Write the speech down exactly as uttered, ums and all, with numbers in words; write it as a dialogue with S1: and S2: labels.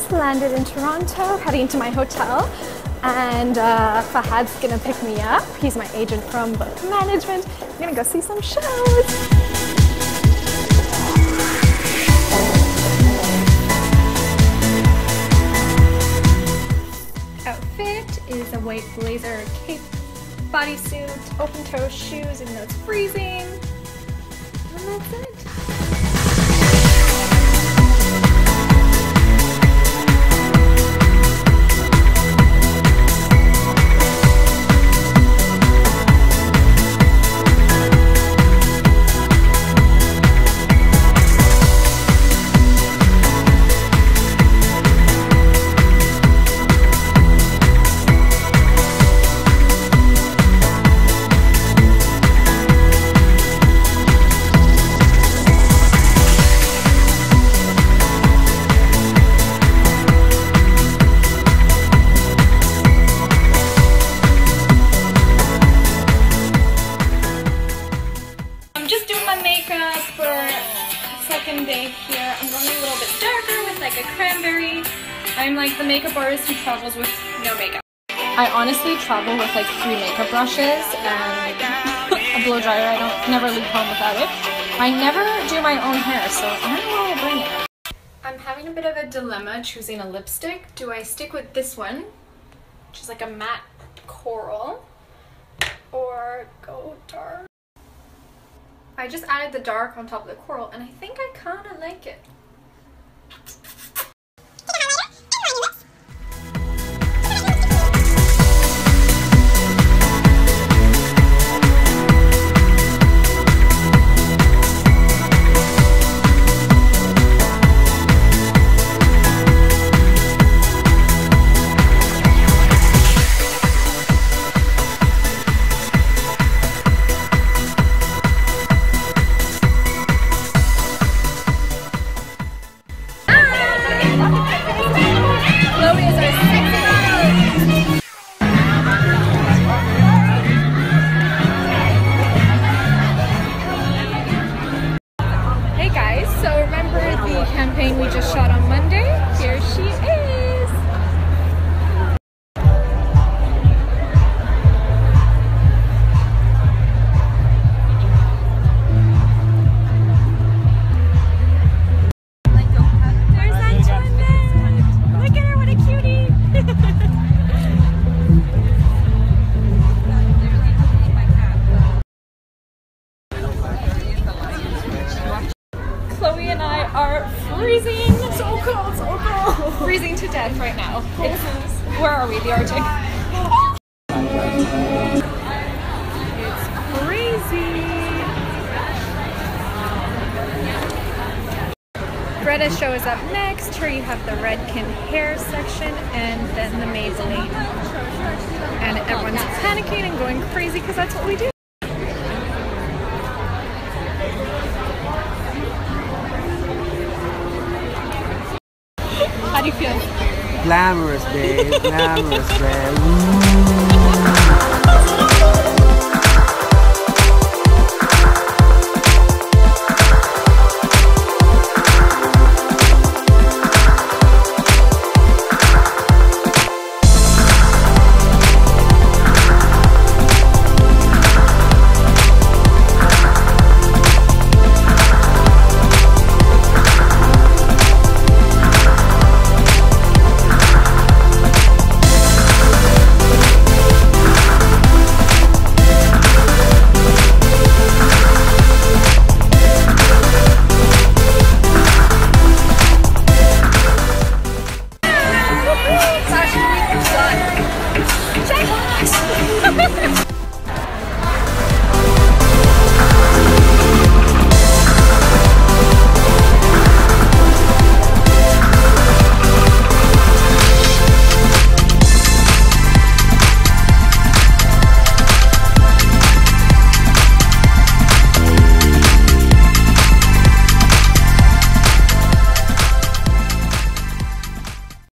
S1: just landed in Toronto, heading to my hotel, and uh, Fahad's gonna pick me up. He's my agent from book management. I'm gonna go see some shows. Outfit is a white blazer, cape, bodysuit, open-toe shoes, even though it's freezing. And that's it. Second day here. I'm going a little bit darker with like a cranberry. I'm like the makeup artist who travels with no makeup. I honestly travel with like three makeup brushes and a blow dryer. I don't never leave home without it. I never do my own hair, so I don't know why I bring it. I'm having a bit of a dilemma choosing a lipstick. Do I stick with this one, which is like a matte coral, or go dark? I just added the dark on top of the coral, and I think I kind of like it. Campaign we just shot on Monday. Here she is. There's Antoinette. Look at her, what a cutie. Chloe and I are freezing. So cold, so cold. Freezing to death right now. It's, where are we? The Arctic. It's crazy. Greta shows up next. Here you have the Redken hair section and then the Maybelline. And everyone's panicking and going crazy because that's what we do. How do you feel?
S2: Glamorous, babe. Glamorous, babe.
S1: Check!